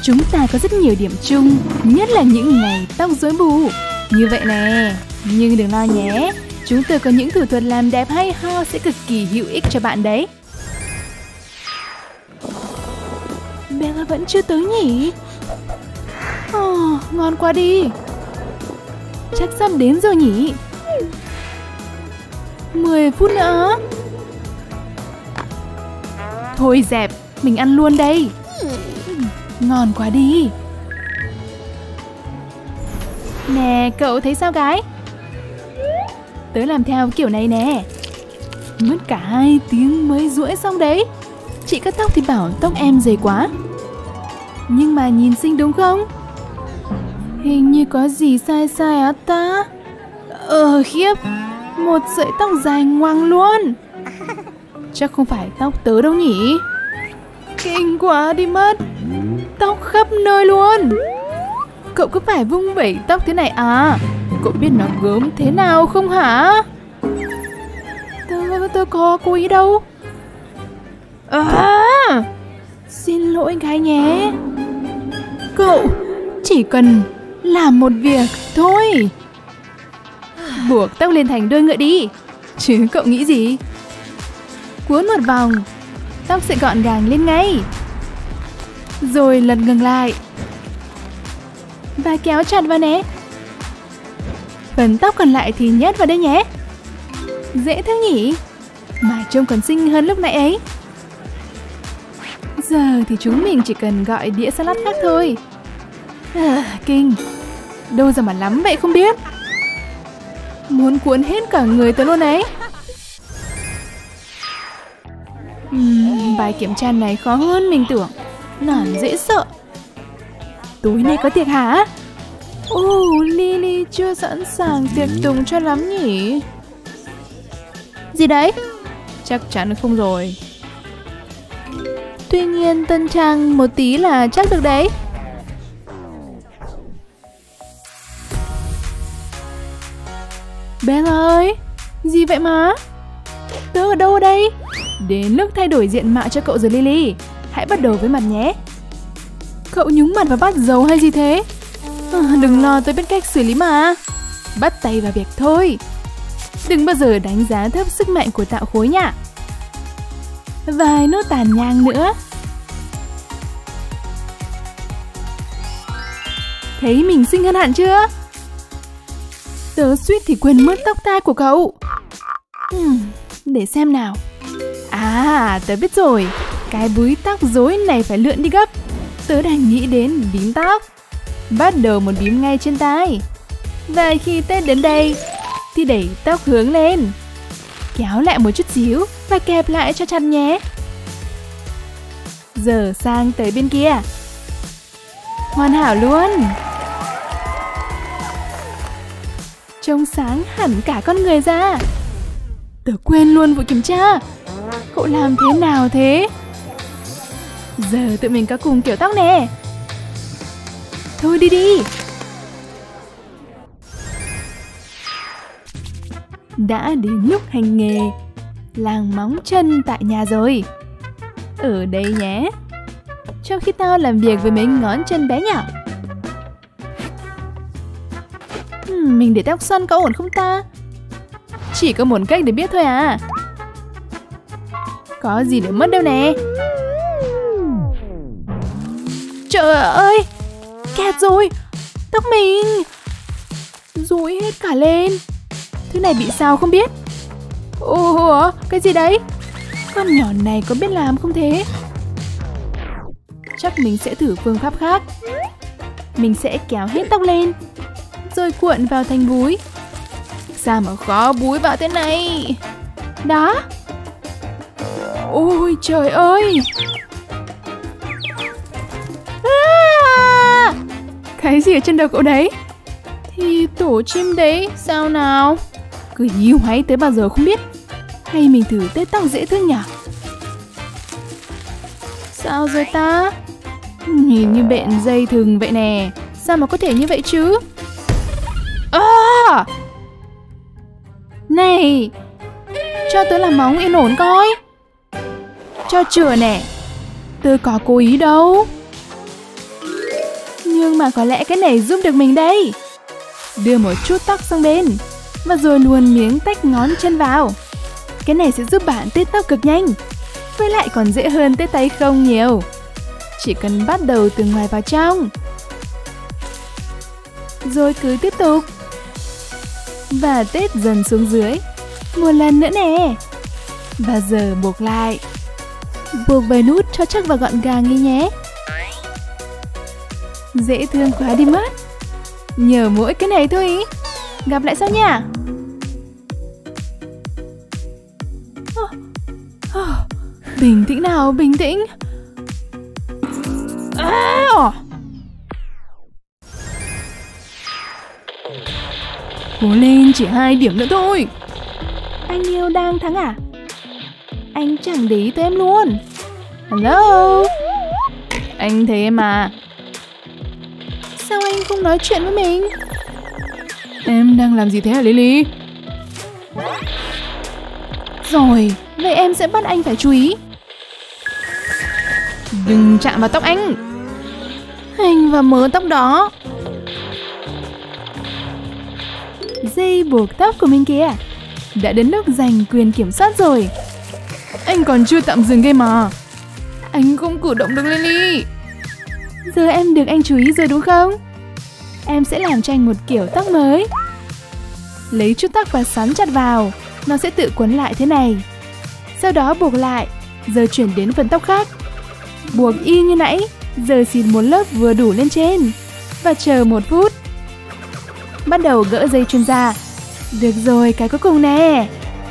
Chúng ta có rất nhiều điểm chung, nhất là những ngày tóc rối bù. Như vậy nè, nhưng đừng lo nhé. Chúng tôi có những thủ thuật làm đẹp hay ho sẽ cực kỳ hữu ích cho bạn đấy. Bella vẫn chưa tới nhỉ? Ngon quá đi. Chắc sắp đến rồi nhỉ? 10 phút nữa. Thôi dẹp, mình ăn luôn đây. Ngon quá đi. Nè, cậu thấy sao gái? Tớ làm theo kiểu này nè. Mất cả 2 tiếng mới duỗi xong đấy. Chị cắt tóc thì bảo tóc em dày quá. Nhưng mà nhìn xinh đúng không? Hình như có gì sai sai á ta. Khiếp, một sợi tóc dài ngoằng luôn. Chắc không phải tóc tớ đâu nhỉ? Kinh quá đi mất. Tóc khắp nơi luôn. Cậu cứ phải vung vẩy tóc thế này à? Cậu biết nó gớm thế nào không hả? Tớ có cố ý đâu. Xin lỗi gái nhé. Cậu chỉ cần làm một việc thôi. Buộc tóc lên thành đuôi ngựa đi. Chứ cậu nghĩ gì? Cuốn một vòng, tóc sẽ gọn gàng lên ngay. Rồi lật ngược lại và kéo chặt vào nè. Phần tóc còn lại thì nhét vào đây nhé. Dễ thương nhỉ? Mà trông còn xinh hơn lúc nãy ấy. Giờ thì chúng mình chỉ cần gọi đĩa salad khác thôi. Kinh. Đâu ra mà lắm vậy không biết. Muốn cuốn hết cả người tớ luôn ấy. Bài kiểm tra này khó hơn mình tưởng. Nản dễ sợ. Tối nay có tiệc hả? Lily chưa sẵn sàng tiệc tùng cho lắm nhỉ? Gì đấy? Chắc chắn không rồi. Tuy nhiên tân trang một tí là chắc được đấy. Bella ơi, gì vậy mà? Tớ ở đâu đây? Đến lúc thay đổi diện mạo cho cậu rồi Lily. Hãy bắt đầu với mặt nhé. Cậu nhúng mặt vào bát dầu hay gì thế? Đừng lo, tôi biết cách xử lý mà. Bắt tay vào việc thôi. Đừng bao giờ đánh giá thấp sức mạnh của tạo khối nhá. Vài nốt tàn nhang nữa. Thấy mình xinh hơn hẳn chưa? Tớ suýt thì quên mất tóc tai của cậu. Để xem nào. Tớ biết rồi. Cái búi tóc rối này phải lượn đi gấp. Tớ đang nghĩ đến bím tóc. Bắt đầu một bím ngay trên tai. Và khi Tết đến đây thì đẩy tóc hướng lên. Kéo lại một chút xíu và kẹp lại cho chặt nhé. Giờ sang tới bên kia. Hoàn hảo luôn. Trông sáng hẳn cả con người ra. Tớ quên luôn vụ kiểm tra. Cậu làm thế nào thế? Giờ tụi mình có cùng kiểu tóc nè. Thôi đi đi. Đã đến lúc hành nghề làng móng chân tại nhà rồi. Ở đây nhé. Trong khi tao làm việc với mấy ngón chân bé nhỏ. Mình để tóc xoăn có ổn không ta? Chỉ có một cách để biết thôi à. Có gì để mất đâu nè. Trời ơi, kẹt rồi. Tóc mình rối hết cả lên. Thứ này bị sao không biết. Cái gì đấy? Con nhỏ này có biết làm không thế? Chắc mình sẽ thử phương pháp khác. Mình sẽ kéo hết tóc lên rồi cuộn vào thành búi. Sao mà khó búi vào thế này? Đó. Ôi trời ơi. Cái gì ở trên đầu cậu đấy? Thì tổ chim đấy, sao nào? Cứ hí hoáy tới bao giờ không biết. Hay mình thử tết tóc dễ thương nhỉ? Sao rồi ta? Nhìn như bện dây thừng vậy nè. Sao mà có thể như vậy chứ? Này, cho tớ làm móng yên ổn coi. Cho chừa nè. Tớ có cố ý đâu. Nhưng mà có lẽ cái này giúp được mình đây. Đưa một chút tóc sang bên và rồi luồn miếng tách ngón chân vào. Cái này sẽ giúp bạn tết tóc cực nhanh. Với lại còn dễ hơn tết tay không nhiều. Chỉ cần bắt đầu từ ngoài vào trong. Rồi cứ tiếp tục. Và tết dần xuống dưới. Một lần nữa nè. Và giờ buộc lại. Buộc vài nút cho chắc và gọn gàng đi nhé. Dễ thương quá đi mất. Nhờ mỗi cái này thôi ý. Gặp lại sau nha. Bình tĩnh nào, bình tĩnh. Cố lên, chỉ 2 điểm nữa thôi. Anh yêu đang thắng à? Anh chẳng để ý tới em luôn. Hello. Anh thấy em à? Sao anh không nói chuyện với mình? Em đang làm gì thế hả Lily? Rồi, vậy em sẽ bắt anh phải chú ý. Đừng chạm vào tóc anh. Anh và mớ tóc đó. Dây buộc tóc của mình kìa. Đã đến lúc giành quyền kiểm soát rồi. Anh còn chưa tạm dừng game mà. Anh không cử động được Lily. Giờ em được anh chú ý rồi đúng không? Em sẽ làm cho anh một kiểu tóc mới. Lấy chút tóc và xoắn chặt vào. Nó sẽ tự quấn lại thế này. Sau đó buộc lại. Giờ chuyển đến phần tóc khác. Buộc y như nãy. Giờ xịt một lớp vừa đủ lên trên. Và chờ 1 phút. Bắt đầu gỡ dây chuyền ra. Được rồi, cái cuối cùng nè.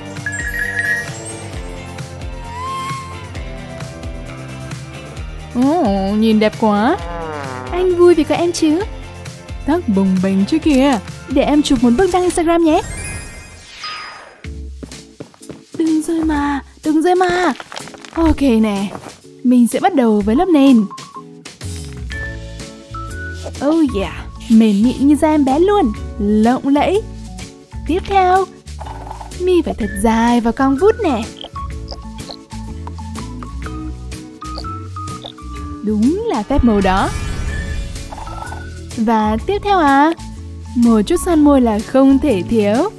Nhìn đẹp quá. Anh vui vì có em chứ. Tóc bồng bềnh chứ kìa. Để em chụp một bức đăng Instagram nhé. Đừng rơi mà, đừng rơi mà. Ok nè. Mình sẽ bắt đầu với lớp nền. Oh yeah, mềm mịn như da em bé luôn. Lộng lẫy. Tiếp theo, mi phải thật dài và cong vút nè. Đúng là phép màu đó. Và tiếp theo một chút son môi là không thể thiếu.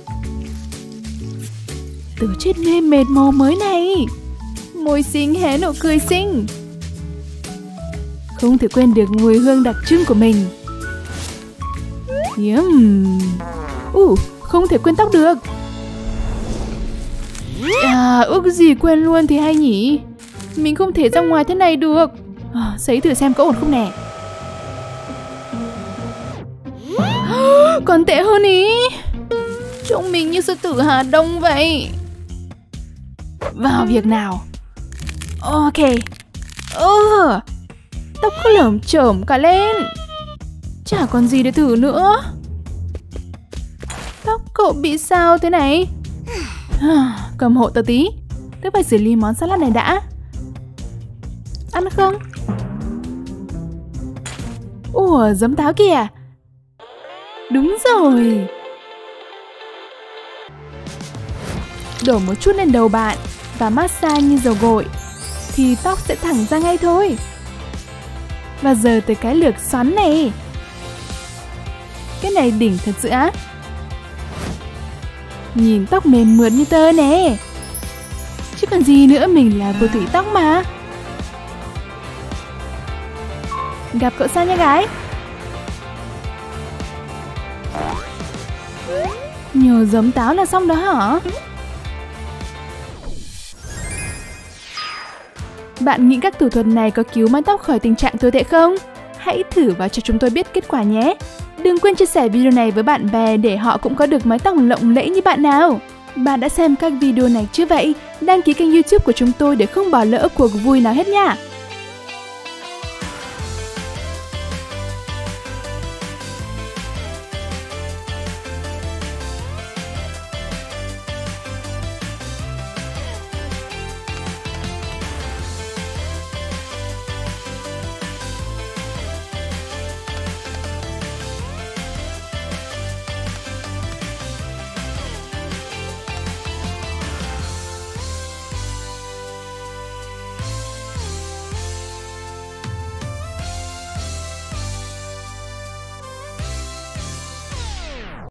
Tớ chết mê mệt màu mới này. Môi xinh hé nụ cười xinh. Không thể quên được mùi hương đặc trưng của mình. Không thể quên tóc được. Ước gì quên luôn thì hay nhỉ. Mình không thể ra ngoài thế này được. Sấy thử xem có ổn không nè. Còn tệ hơn ý. Trông mình như sư tử Hà Đông vậy. Vào việc nào. Ok. Tóc cứ lởm chởm cả lên. Chả còn gì để thử nữa. Tóc cậu bị sao thế này? Cầm hộ tớ tí. Tớ phải xử lý món salad này đã. Ăn không? Giấm táo kìa. Đúng rồi. Đổ một chút lên đầu bạn và massage như dầu gội thì tóc sẽ thẳng ra ngay thôi. Và giờ tới cái lược xoắn này. Cái này đỉnh thật sự á. Nhìn tóc mềm mượt như tơ nè. Chứ còn gì nữa, mình là phù thủy tóc mà. Gặp cậu sau nha gái. Nhờ giấm táo là xong đó hả? Bạn nghĩ các thủ thuật này có cứu mái tóc khỏi tình trạng tồi tệ không? Hãy thử và cho chúng tôi biết kết quả nhé. Đừng quên chia sẻ video này với bạn bè để họ cũng có được mái tóc lộng lẫy như bạn nào. Bạn đã xem các video này chưa vậy? Đăng ký kênh YouTube của chúng tôi để không bỏ lỡ cuộc vui nào hết nha.